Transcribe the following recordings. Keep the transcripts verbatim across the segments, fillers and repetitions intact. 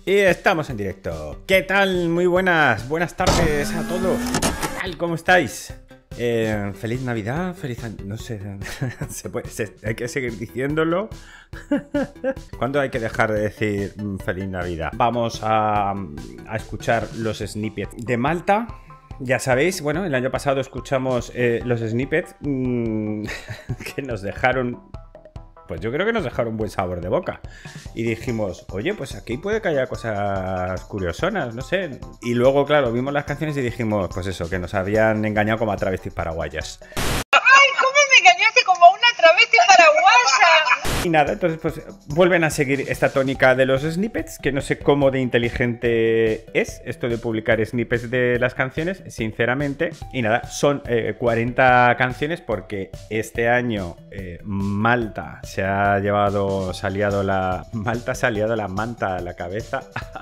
Y estamos en directo. ¿Qué tal? Muy buenas, buenas tardes a todos. ¿Qué tal? ¿Cómo estáis? Eh, feliz Navidad, feliz año. No sé, se puede, se, hay que seguir diciéndolo. ¿Cuándo hay que dejar de decir mm, feliz Navidad? Vamos a, a escuchar los snippets de Malta. Ya sabéis, bueno, el año pasado escuchamos eh, los snippets mmm, que nos dejaron. Pues yo creo que nos dejaron un buen sabor de boca. Y dijimos, oye, pues aquí puede que haya cosas curiosonas, no sé. Y luego, claro, vimos las canciones y dijimos, pues eso, que nos habían engañado como a travestis paraguayas. ¡Ay, cómo me engañaste como una travesti paraguaya! Y nada, entonces pues vuelven a seguir esta tónica de los snippets, que no sé cómo de inteligente es esto de publicar snippets de las canciones, sinceramente. Y nada, son eh, cuarenta canciones porque este año eh, Malta se ha llevado, se ha liado la... Malta se ha liado la manta a la cabeza.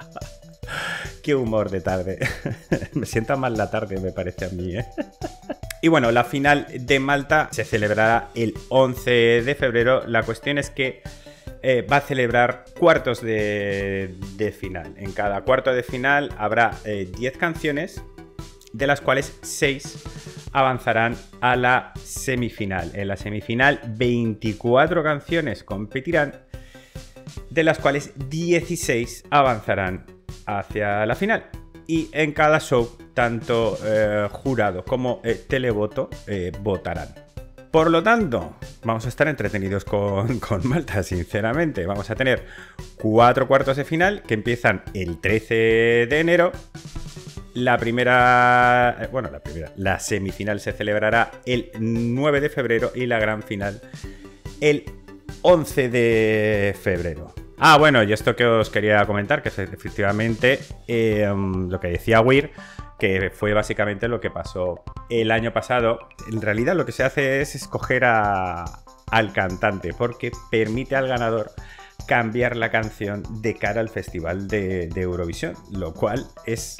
Qué humor de tarde. Me sienta mal la tarde, me parece a mí, ¿eh? Y bueno, la final de Malta se celebrará el once de febrero. La cuestión es que eh, va a celebrar cuartos de, de final. En cada cuarto de final habrá eh, diez canciones, de las cuales seis avanzarán a la semifinal. En la semifinal, veinticuatro canciones competirán, de las cuales dieciséis avanzarán hacia la final. Y en cada show, tanto eh, jurado como eh, televoto eh, votarán. Por lo tanto, vamos a estar entretenidos con, con Malta, sinceramente. Vamos a tener cuatro cuartos de final que empiezan el trece de enero. La primera, eh, bueno, la primera, la semifinal se celebrará el nueve de febrero y la gran final el once de febrero. Ah, bueno, y esto que os quería comentar, que es efectivamente eh, lo que decía Weir, que fue básicamente lo que pasó el año pasado. En realidad lo que se hace es escoger a, al cantante, porque permite al ganador cambiar la canción de cara al festival de, de Eurovisión, lo cual es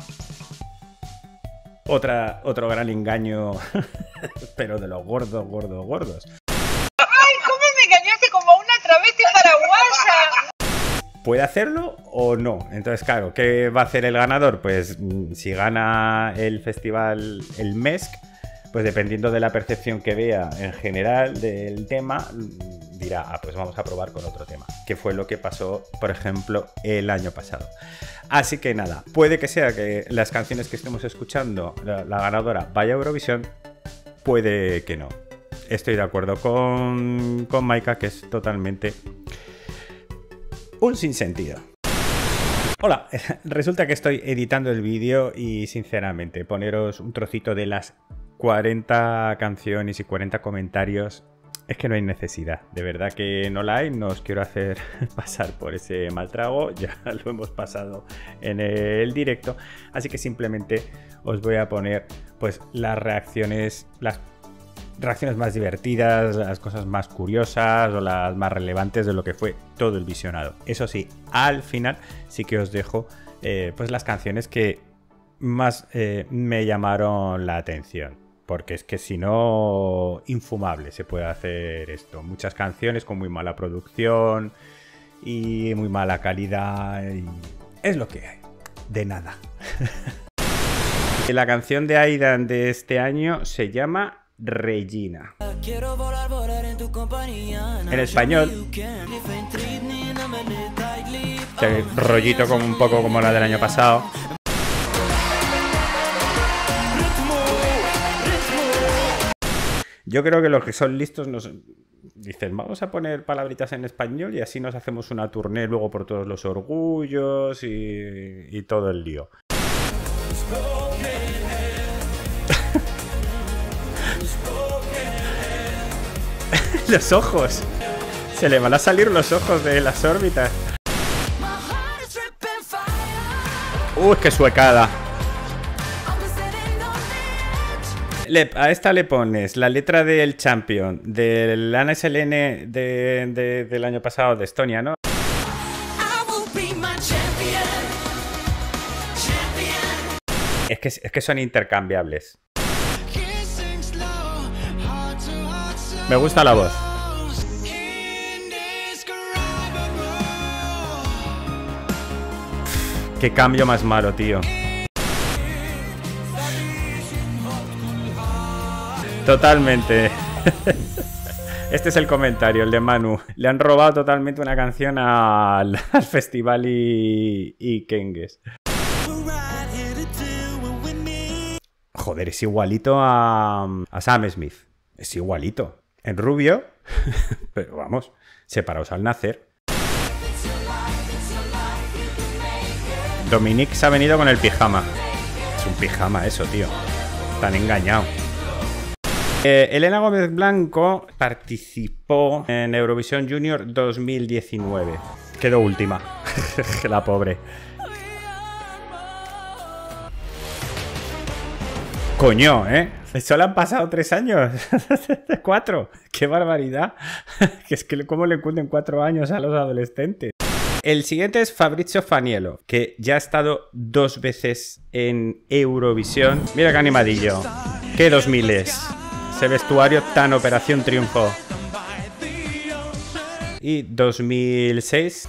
otra, otro gran engaño, pero de los gordos, gordos, gordos. ¡Ay, cómo me engañaste como una travesti paraguaya! ¿Puede hacerlo o no? Entonces, claro, ¿qué va a hacer el ganador? Pues si gana el festival, el M E S C, pues dependiendo de la percepción que vea en general del tema, dirá, ah, pues vamos a probar con otro tema, que fue lo que pasó, por ejemplo, el año pasado. Así que nada, puede que sea que las canciones que estemos escuchando, la, la ganadora vaya a Eurovisión, puede que no. Estoy de acuerdo con, con Maika, que es totalmente un sinsentido. Hola, resulta que estoy editando el vídeo y sinceramente poneros un trocito de las cuarenta canciones y cuarenta comentarios es que no hay necesidad, de verdad que no la hay, no os quiero hacer pasar por ese mal trago, ya lo hemos pasado en el directo, así que simplemente os voy a poner pues las reacciones, las reacciones más divertidas, las cosas más curiosas o las más relevantes de lo que fue todo el visionado. Eso sí, al final sí que os dejo eh, pues las canciones que más eh, me llamaron la atención, porque es que si no, infumable se puede hacer esto. Muchas canciones con muy mala producción y muy mala calidad y es lo que hay, de nada. La canción de Aidan de este año se llama Regina. Quiero volar, volar en tu compañía. En español, este rollito como un poco como la del año pasado. Yo creo que los que son listos nos dicen, vamos a poner palabritas en español y así nos hacemos una tournée luego por todos los orgullos y, y todo el lío. Los ojos. Se le van a salir los ojos de las órbitas. Uy, qué suecada. Le, a esta le pones la letra del Champion, del N S L N de, de, del año pasado de Estonia, ¿no? Es que, es que son intercambiables. Me gusta la voz. Qué cambio más malo, tío. Totalmente. Este es el comentario, el de Manu. Le han robado totalmente una canción al, al festival y, y Kengues. Joder, es igualito a, a Sam Smith. Es igualito. En rubio, pero vamos, separados al nacer. Dominique se ha venido con el pijama. Es un pijama eso, tío. Tan engañado. Eh, Elena Gómez Blanco participó en Eurovisión Junior dos mil diecinueve. Quedó última. La pobre. Coño, ¿eh? Solo han pasado tres años. Cuatro. ¡Qué barbaridad! Que es que cómo le cuenten cuatro años a los adolescentes. El siguiente es Fabrizio Faniello, que ya ha estado dos veces en Eurovisión. Mira qué animadillo. ¡Qué dos miles! Ese vestuario tan Operación Triunfo. Y dos mil seis.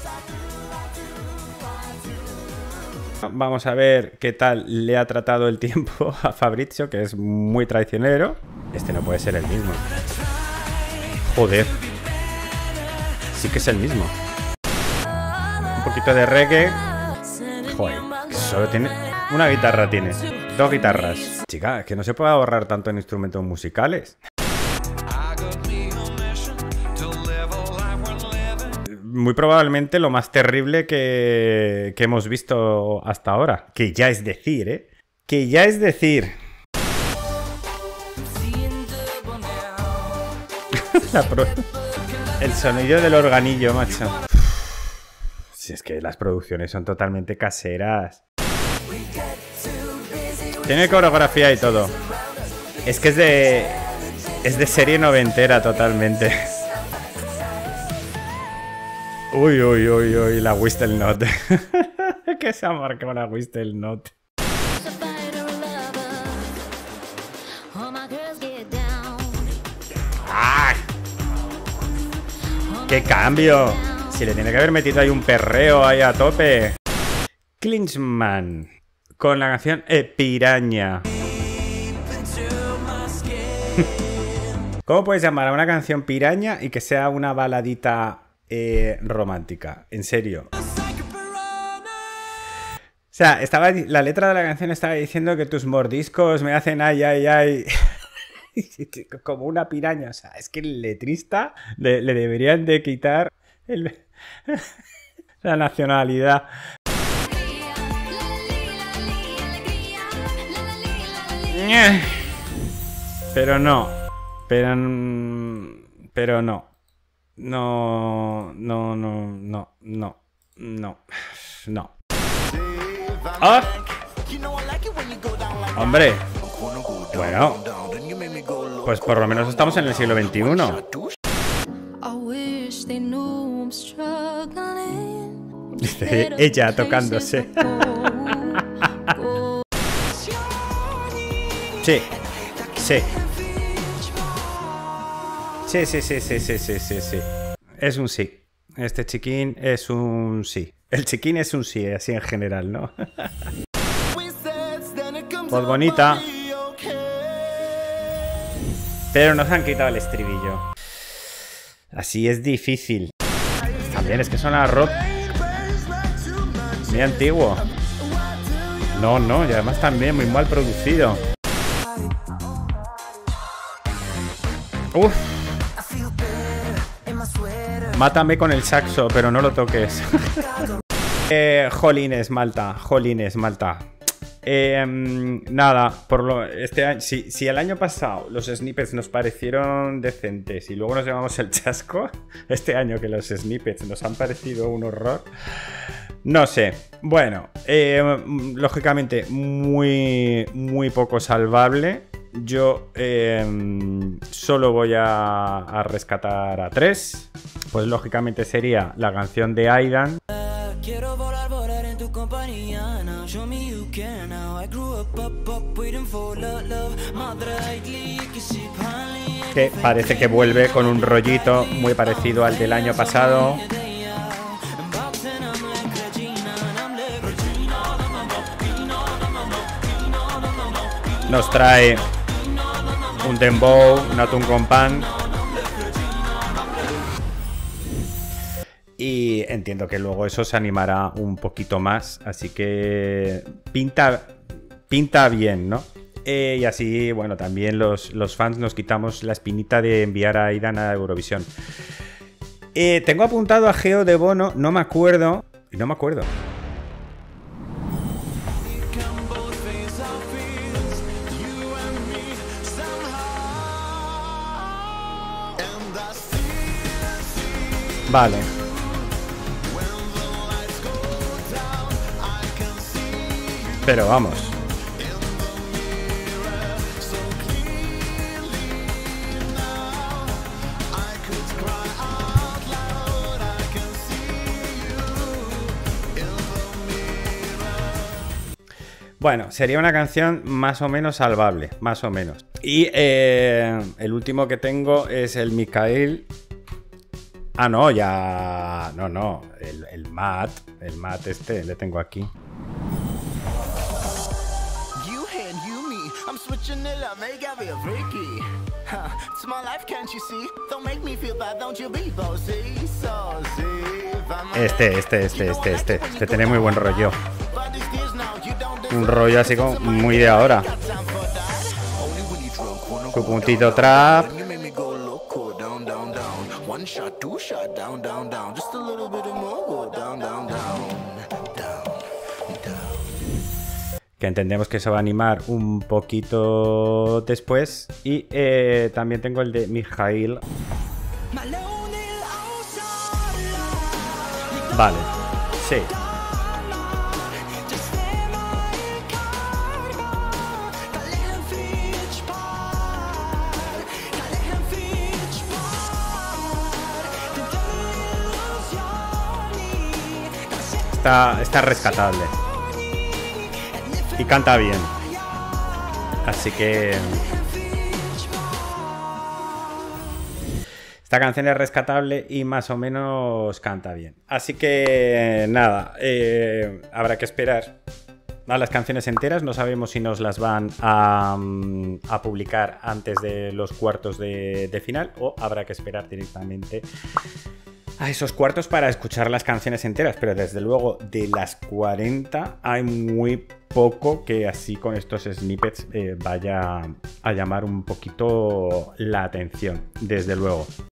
Vamos a ver qué tal le ha tratado el tiempo a Fabrizio, que es muy traicionero. Este no puede ser el mismo. Joder. Sí que es el mismo. Un poquito de reggae. Joder, solo tiene... Una guitarra tiene. Dos guitarras. Chica, es que no se puede ahorrar tanto en instrumentos musicales. Muy probablemente lo más terrible que, que hemos visto hasta ahora. Que ya es decir, ¿eh? Que ya es decir. La pro... El sonido del organillo, macho. Si es que las producciones son totalmente caseras. Tiene coreografía y todo. Es que es de... Es de serie noventera totalmente. Uy, uy, uy, uy, la Whistle Note. ¿Qué se ha marcado la Whistle Note? ¡Ah! ¡Qué cambio! Si le tiene que haber metido ahí un perreo ahí a tope. Klinsmann. Con la canción eh, Piraña. ¿Cómo puedes llamar a una canción Piraña y que sea una baladita... Eh, romántica, en serio? O sea, estaba, la letra de la canción estaba diciendo que tus mordiscos me hacen ay, ay, ay. Como una piraña. O sea, es que el letrista le, le deberían de quitar el, la nacionalidad. Pero no. Pero, pero no. No, no, no, no, no, no, no. ¡Oh! Hombre. Bueno. Pues por lo menos estamos en el siglo veintiuno. Dice ella tocándose. Sí, sí. Sí, sí, sí, sí, sí, sí, sí, sí. Es un sí. Este chiquín es un sí. El chiquín es un sí, así en general, ¿no? Pues bonita. Pero nos han quitado el estribillo. Así es difícil. También es que suena rock. Muy antiguo. No, no, y además también muy mal producido. Uf. Mátame con el saxo, pero no lo toques. eh, jolines, Malta. Jolines, Malta. Eh, nada, por lo, este año, si, si el año pasado los snippets nos parecieron decentes y luego nos llevamos el chasco, este año que los snippets nos han parecido un horror, no sé. Bueno, eh, lógicamente muy, muy poco salvable. Yo eh, solo voy a, a rescatar a tres. Pues lógicamente sería la canción de Aidan. Quiero volar, volar en tu compañía. Now show me you can. Now I grew up, up, up, waiting for love, love. Que parece que vuelve con un rollito muy parecido al del año pasado. nos trae un dembow, una tunkompan. Y entiendo que luego eso se animará un poquito más. Así que pinta, pinta bien, ¿no? Eh, y así, bueno, también los, los fans nos quitamos la espinita de enviar a Aidan a Eurovisión. Eh, tengo apuntado a Geo de Bono, no me acuerdo. No me acuerdo. Vale. Pero vamos. Bueno, sería una canción más o menos salvable, más o menos. Y eh, el último que tengo es el Mikael. Ah, no, ya... No, no, el, el Matt, el Matt este, le tengo aquí. Este, este, este, este, este, este tiene muy buen rollo. Un rollo así como muy de ahora. Su puntito trap. Que entendemos que se va a animar un poquito después. Y eh, también tengo el de Mijail. Vale, sí. Está, está rescatable. Y canta bien. Así que... Esta canción es rescatable y más o menos canta bien. Así que nada, eh, habrá que esperar a las canciones enteras. No sabemos si nos las van a, a publicar antes de los cuartos de, de final o habrá que esperar directamente a esos cuartos para escuchar las canciones enteras. Pero desde luego de las cuarenta hay muy poco que así con estos snippets eh, vaya a llamar un poquito la atención, desde luego.